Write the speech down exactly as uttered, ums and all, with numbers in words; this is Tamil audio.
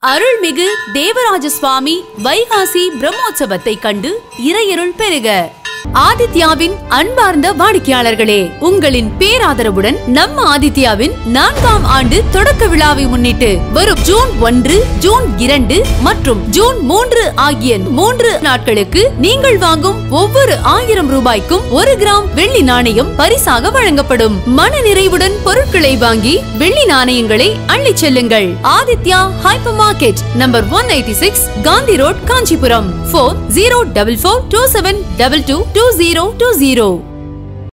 அருள்மிகு தேவராஜ சுவாமி வைகாசி பிரம்மோற்சவத்தை கண்டு இறையருள் பெருக. ஆதித்யாவின் அன்பார்ந்த வாடிக்கையாளர்களே, உங்களின் பேராதரவுடன் நம்ம ஆதித்யாவின் நான்காம் ஆண்டு தொடக்க விழாவை முன்னிட்டு வரும் ஜூன் ஒன்று, ஜூன் இரண்டு மற்றும் ஜூன் மூன்று ஆகிய மூன்று நாட்களுக்கு நீங்கள் வாங்கும் ஒவ்வொரு ஆயிரம் ரூபாய்க்கும் ஒரு கிராம் வெள்ளி நாணயம் பரிசாக வழங்கப்படும். மன நிறைவுடன் பொருட்களை வாங்கி வெள்ளி நாணயங்களை அள்ளி செல்லுங்கள். Aditya hyper market, number one eighty six, Gandhi road, Kanchipuram. Phone zero double four two seven double two two zero two zero.